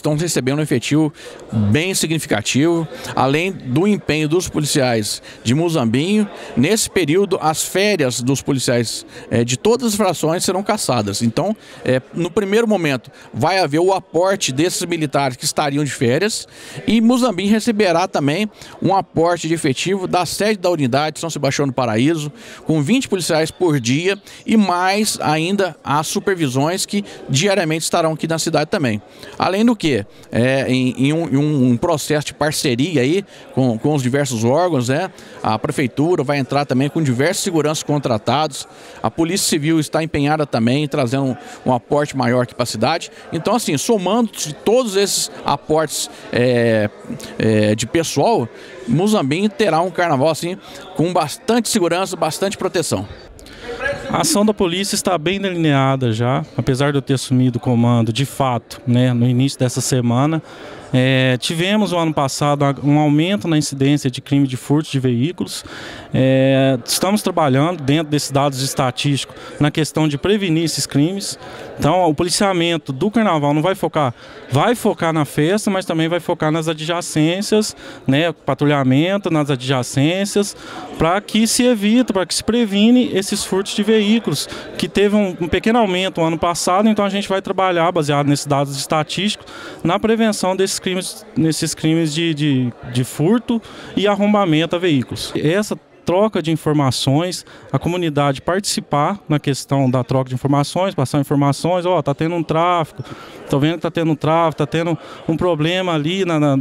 estão recebendo um efetivo bem significativo, além do empenho dos policiais de Muzambinho. Nesse período, as férias dos policiais de todas as frações serão caçadas. Então, no primeiro momento, vai haver o aporte desses militares que estariam de férias, e Muzambinho receberá também um aporte de efetivo da sede da unidade São Sebastião do Paraíso, com 20 policiais por dia, e mais ainda as supervisões que diariamente estarão aqui na cidade também. Além do que, em um processo de parceria aí com os diversos órgãos, a prefeitura vai entrar também com diversos seguranças contratados, a Polícia Civil está empenhada também, trazendo um aporte maior aqui para a cidade. Então, assim, somando todos esses aportes de pessoal, Muzambinho terá um carnaval assim com bastante segurança, bastante proteção. A ação da polícia está bem delineada já, apesar de eu ter assumido o comando de fato, no início dessa semana. Tivemos no ano passado um aumento na incidência de crime de furto de veículos. Estamos trabalhando dentro desses dados estatísticos na questão de prevenir esses crimes. Então, o policiamento do carnaval não vai focar na festa, mas também vai focar nas adjacências, patrulhamento nas adjacências, para que se evite, para que se previne esses furtos de veículos, que teve um pequeno aumento no ano passado. Então a gente vai trabalhar, baseado nesses dados estatísticos, na prevenção desses crimes de furto e arrombamento a veículos. Essa troca de informações, a comunidade participar na questão da troca de informações, passar informações, tá tendo um tráfico, tô vendo que tá tendo um tráfico, tá tendo um problema ali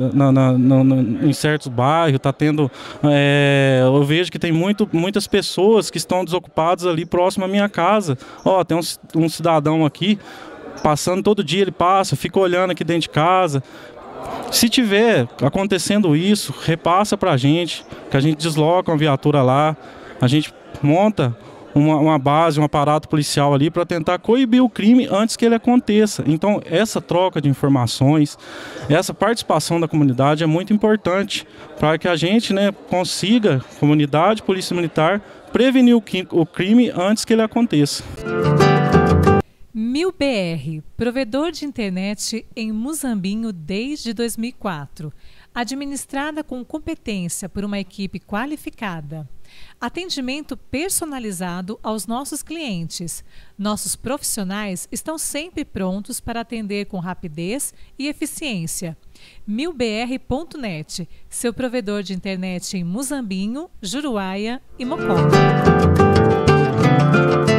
em certos bairros, tá tendo, eu vejo que tem muitas pessoas que estão desocupadas ali próximo à minha casa. Tem um cidadão aqui, passando todo dia, ele passa, fica olhando aqui dentro de casa. Se tiver acontecendo isso, repassa para a gente, que a gente desloca uma viatura lá, a gente monta uma base, um aparato policial ali para tentar coibir o crime antes que ele aconteça. Então, essa troca de informações, essa participação da comunidade é muito importante para que a gente consiga, comunidade, polícia militar, prevenir o crime antes que ele aconteça. MilBR, provedor de internet em Muzambinho desde 2004. Administrada com competência por uma equipe qualificada. Atendimento personalizado aos nossos clientes. Nossos profissionais estão sempre prontos para atender com rapidez e eficiência. MilBR.net, seu provedor de internet em Muzambinho, Juruáia e Mococa.